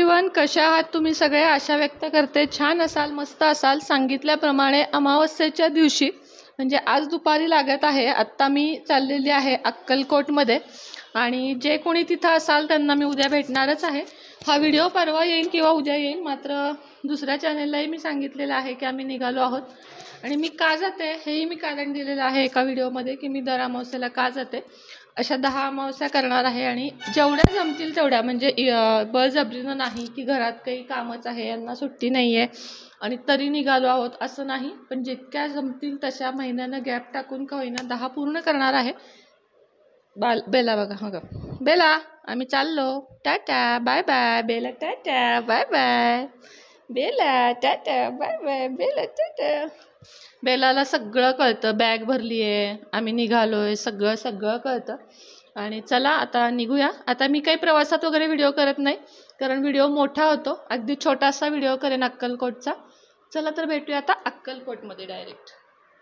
Everyone, कशा आहात तुम्ही सगळे? आशा व्यक्त करते छान असाल, मस्त असाल. सांगितल्याप्रमाणे अमावस्येच्या दिवशी म्हणजे आज दुपारी लागत आहे. आत्ता मी चाललेली आहे अक्कलकोटमध्ये आणि जे कोणी तिथं असाल त्यांना मी उद्या भेटणारच आहे. हा व्हिडिओ परवा येईल किंवा उद्या येईल, मात्र दुसऱ्या चॅनललाही मी सांगितलेलं आहे की आम्ही निघालो आहोत. आणि मी का जाते हेही मी कारण दिलेलं आहे एका व्हिडिओमध्ये की मी दर अमावस्येला का जाते. अशा 10 अमावस्या करणार आहे आणि जेवढ्या जमतील तेवढ्या, म्हणजे बळजबरीनं नाही की घरात काही कामच आहे, यांना सुट्टी नाही आहे आणि तरी निघालो आहोत असं नाही, पण जितक्या जमतील तशा महिन्यानं गॅप टाकून का होईना 10 पूर्ण करणार आहे. बेला बघा, हो ग बेला, आम्ही चाललो, tata bye bye. Bela tata bye bye. Bela tata bye bye. Bela tata. बेलाला सगळं कळतं, बॅग भरली आहे, आम्ही निघालोय, सगळं सगळं कळतं. आणि चला आता निघूया. आता मी काही प्रवासात वगैरे व्हिडिओ करत नाही कारण व्हिडिओ मोठा होतो. अगदी छोटासा व्हिडिओ करेन अक्कलकोटचा. चला तर भेटूया आता अक्कलकोटमध्ये डायरेक्ट.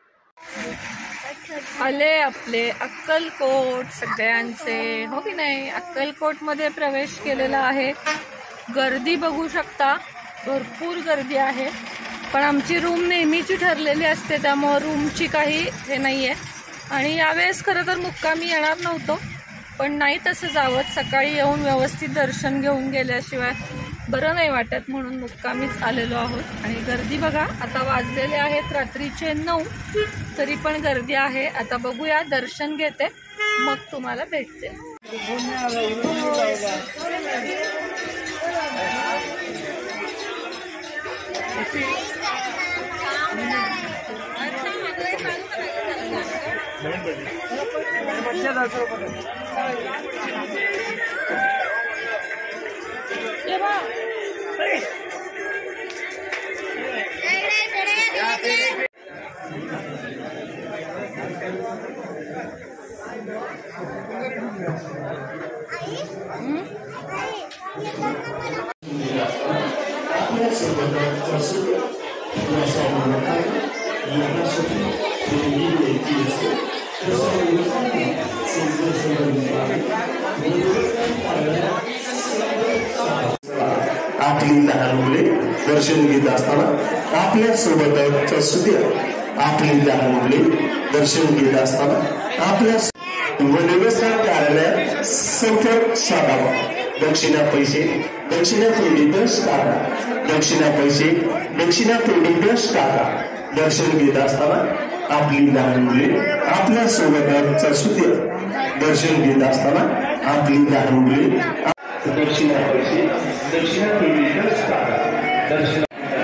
आले आपले अक्कलकोट सगळ्यांचे, हो की नाही? अक्कलकोटमध्ये प्रवेश केलेला आहे. गर्दी बघू शकता, भरपूर गर्दी आहे. पण आमची रूम नेहमीची ठरलेली असते, त्यामुळे रूमची काही हे नाही आहे. आणि यावेळेस खरं तर मुक्कामी येणार नव्हतो, पण नाही तसं जावं, सकाळी येऊन व्यवस्थित दर्शन घेऊन गेल्याशिवाय बरं नाही वाटत, म्हणून मुक्कामीच आलेलो आहोत. आणि गर्दी बघा, आता वाजलेले आहेत रात्रीचे 9, तरी पण गर्दी आहे. आता बघूया, दर्शन घेते मग तुम्हाला भेटते. आपली लहान मुले दर्शन घेत असताना आपल्या सोबत असू द्या. आपली लहान मुले दर्शन घेत असताना आपल्या देवस्थान कार्यालयात संपर्क साधावा. दक्षिणा पैसे दक्षिणा तोंडीतच टाका. दक्षिणा पैसे दक्षिणा तोंडीतच टाका. दर्शन घेत असताना आपली लहान मुले आपल्या सोबत असू द्या. दर्शन घेत असताना आपली लहान मुले दक्षिणा पैसे दक्षिणा तोंडीतच टाका. दर्शन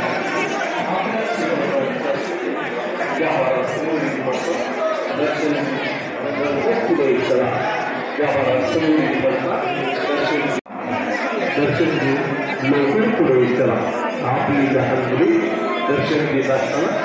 दर्शन घेऊन लवकर पुढे चला. आपली लहान मुले दर्शन घेत असताना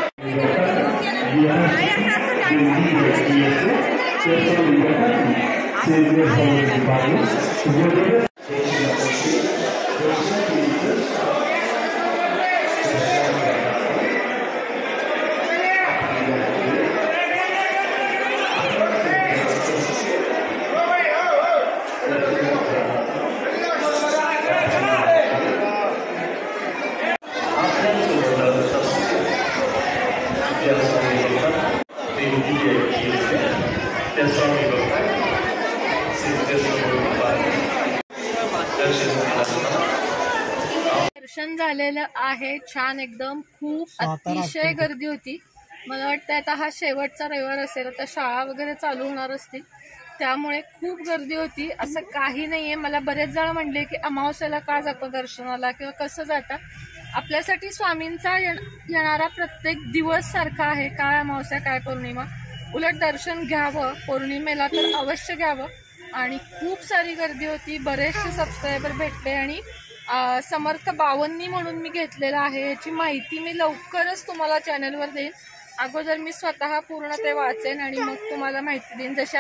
दर्शन झालेलं आहे छान एकदम. खूप अतिशय गर्दी होती. मला वाटतं आता हा शेवटचा रविवार असेल, आता शाळा वगैरे चालू होणार असतील, त्यामुळे खूप गर्दी होती. असं काही नाहीये. मला बरेच जण म्हणले की अमावस्याला का जातो दर्शनाला किंवा कसं जाता. आपल्यासाठी स्वामींचा येणारा प्रत्येक दिवस सारखा आहे, काय अमावस्या काय पौर्णिमा. उलट दर्शन घ्यावं, पौर्णिमेला तर अवश्य घ्यावं. आणि खूप सारी गर्दी होती. बरेचसे सबस्क्रायबर भेटले आणि समर्थ बावन्नी म्हणून मी घेतलेला आहे. याची माहिती मी लवकरच तुम्हाला चॅनलवर देईन. अगोदर मी स्वतः पूर्ण ते वाचेन आणि मग तुम्हाला माहिती देईन. जशी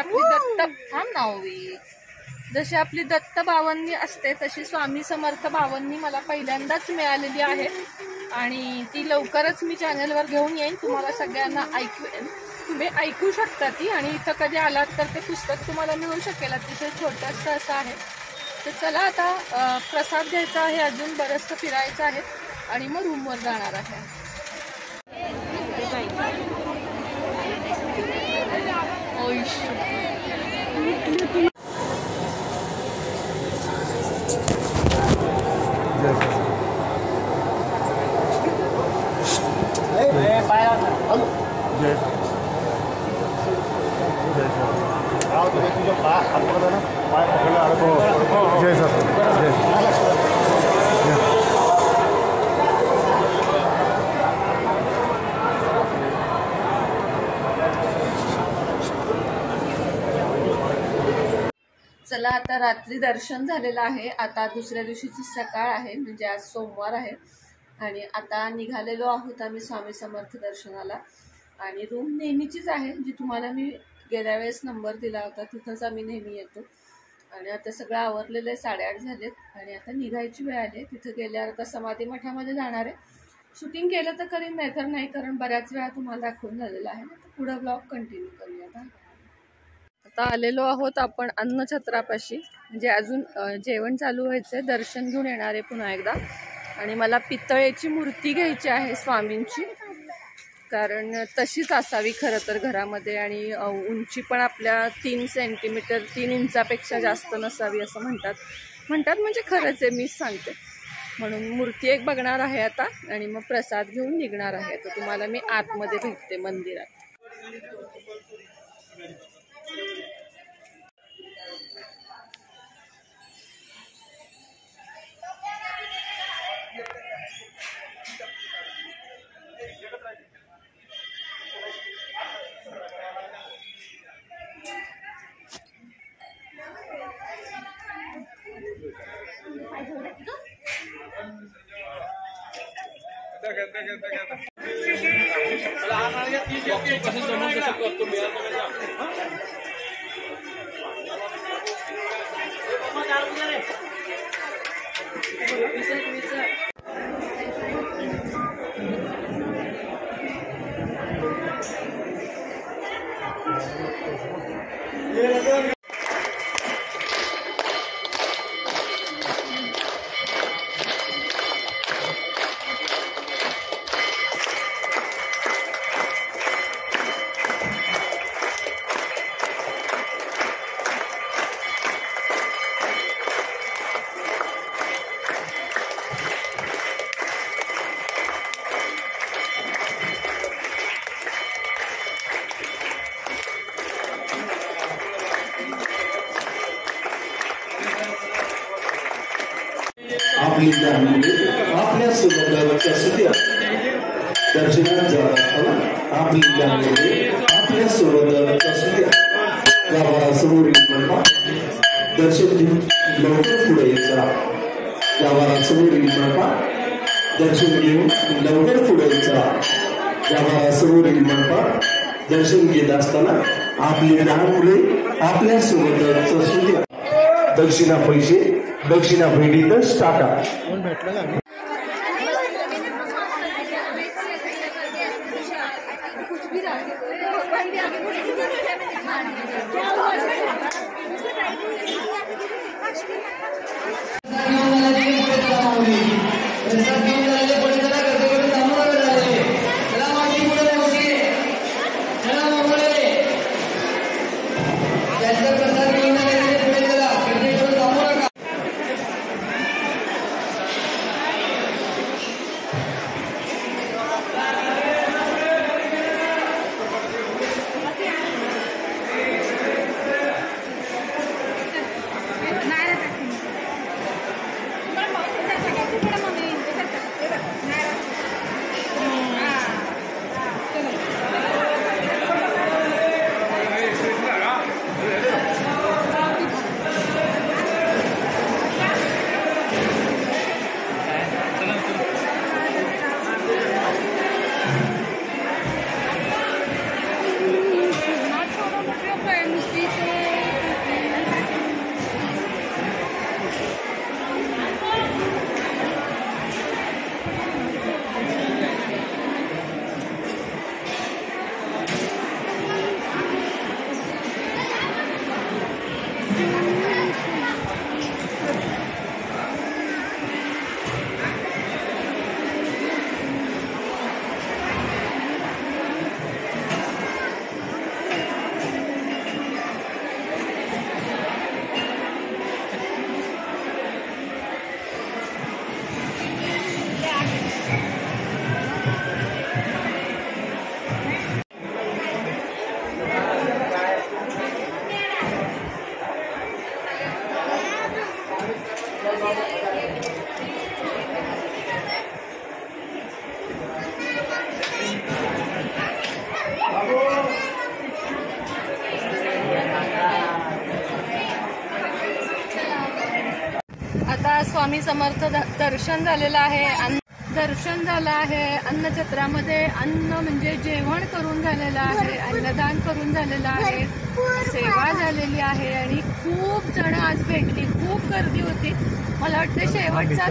आपली दत्त बावन्नी असते तशी स्वामी समर्थ बावन्नी मला पहिल्यांदाच मिळालेली आहे आणि ती लवकरच मी चॅनलवर घेऊन येईन. तुम्हाला सगळ्यांना तुम्ही ऐकू शकता ती. आणि इथं कधी आलात तर ते पुस्तक तुम्हाला मिळू शकेल. अतिशय छोटंसं असं आहे. तर चला आता प्रसाद घ्यायचा आहे, अजून बरंचसं फिरायचं आहे आणि मग रूमवर जाणार आहे. चला आता रात्री दर्शन झालेलं आहे. आता दुसऱ्या दिवशीची सकाळ आहे, म्हणजे आज सोमवार आहे आणि आता निघालेलो आहोत आम्ही स्वामी समर्थ दर्शनाला. आणि रूम नेहमीचीच आहे, जी तुम्हाला मी गेल्या वेळेस नंबर दिला होता, तिथंच आम्ही नेहमी येतो. आणि आता सगळं आवरलेलं आहे, 8:30 झालेत आणि आता निघायची वेळ आली. तिथं गेल्यावर आता समाधी मठामध्ये जाणार आहे. शूटिंग केलं तर करीन, नाही तर नाही, कारण बऱ्याच वेळा तुम्हाला दाखवून झालेलं आहे. तर पुढं ब्लॉग कंटिन्यू करूया. आता आलेलो आहोत आपण अन्नछत्रापाशी, म्हणजे अजून जेवण चालू व्हायचंय. दर्शन घेऊन येणार आहे पुन्हा एकदा. आणि मला पितळेची मूर्ती घ्यायची आहे स्वामींची, कारण तशीच असावी खरं तर घरामध्ये. आणि उंची पण आपल्या 3 सेंटीमीटर 3 इंचापेक्षा जास्त नसावी असं म्हणतात म्हणजे खरंच आहे, मीच सांगते. म्हणून मूर्ती एक बघणार आहे आता आणि मग प्रसाद घेऊन निघणार आहे. तर तुम्हाला मी आतमध्ये भेटते मंदिरात. आपली धार्मिक आपल्या सोबतच्या सुद्या दर्शनात जात असताना आपली धार्मिक आपल्या सोबतच्या सुद्या गावासमोरील मंडपात दर्शन घेऊन लवकर पुढे यायचा. गावासमोरील मंडपात दर्शन घेऊन लवकर पुढे यायचा. गावासमोरील मंडपात दर्शन घेत असताना आपली लहान मुले आपल्या सोबतच्या सुद्या दक्षिणा पैसे दक्षिणा भेटीतच टाका. स्वामी समर्थ दर्शन झालेलं आहे. दर्शन झालं आहे. अन्नछत्रामध्ये अन्न म्हणजे जेवण करून झालेलं आहे, अन्नदान करून झालेलं आहे, सेवा झालेली आहे आणि खूप जण आज भेटली. खूप गर्दी होती. मला वाटतं शेवटचा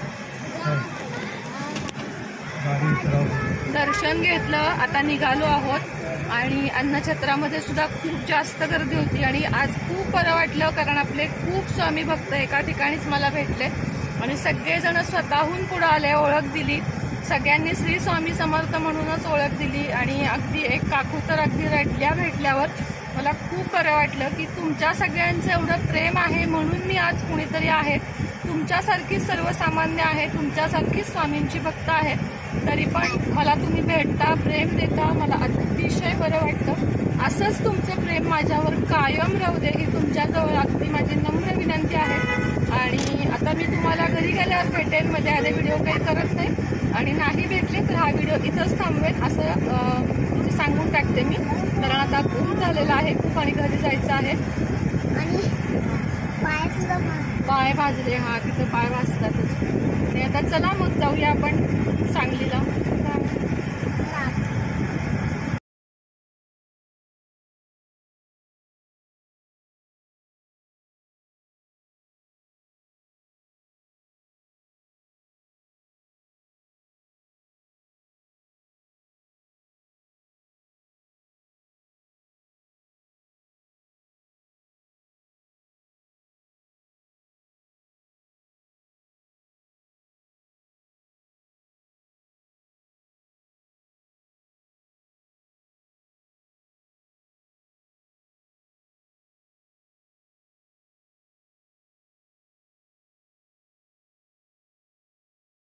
दर्शन घेतलं. आता निघालो आहोत आणि अन्नछत्रामध्ये सुद्धा खूप जास्त गर्दी होती आणि आज खूप बरं वाटलं, कारण आपले खूप स्वामी भक्त एका ठिकाणीच मला भेटले आणि सगळेजण स्वतःहून पुढे आले, ओळख दिली. सगळ्यांनी श्री स्वामी समर्थ म्हणूनच ओळख दिली आणि अगदी एक काकू तर अगदी रडल्या भेटल्यावर. मला खूप बरं वाटलं की तुमच्या सगळ्यांचं एवढं प्रेम आहे म्हणून मी आज कुणीतरी आहे. तुमच्यासारखी सर्वसामान्य आहे, तुमच्यासारखीच स्वामींची भक्त आहे, तरी पण मला तुम्ही भेटता, प्रेम देता, मला अतिशय बरं वाटतं. असंच तुमचं प्रेम माझ्यावर कायम राहू दे ही तुमच्याजवळ अगदी माझी नम्र विनंती आहे. आणि आता मी तुम्हाला घरी गेल्यावर भेटेन. मध्ये आले व्हिडिओ काही करत नाही आणि नाही भेटले तर हा व्हिडिओ इथंच थांबवेल असं सांगून टाकते मी, कारण आता ऊन झालेला आहे खूप आणि घरी जायचं आहे. आणि पाय भाजले. हा, तिथं पाय भाजतातच. आणि आता चला मग जाऊया आपण सांगलीला.